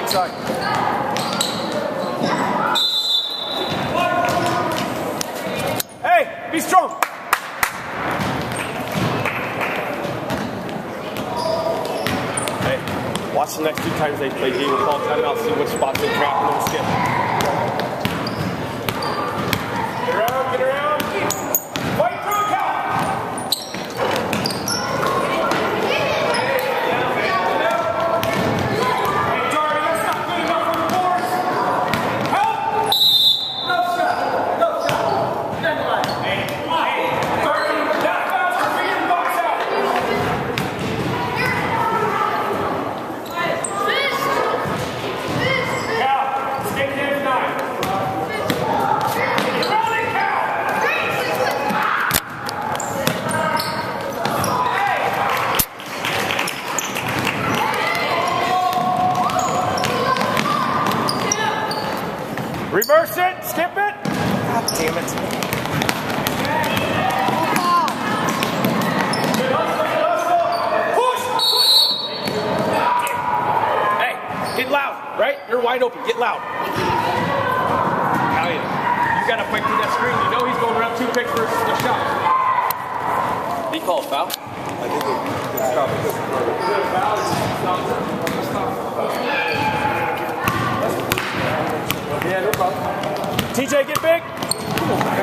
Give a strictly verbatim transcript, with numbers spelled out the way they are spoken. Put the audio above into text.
inside. Hey, be strong. Hey, watch the next two times they play D. We'll call timeout, see which spots they trap and then skip. Get around, get around. Fight through a count. Reverse it, skip it. God damn it. Push. Hey, get loud, right? You're wide open, get loud. Hell yeah. You gotta fight through that screen. You know he's going around two picks versus the shot. Did he call a foul? I think it's foul. Yeah, no problem. T J, get big.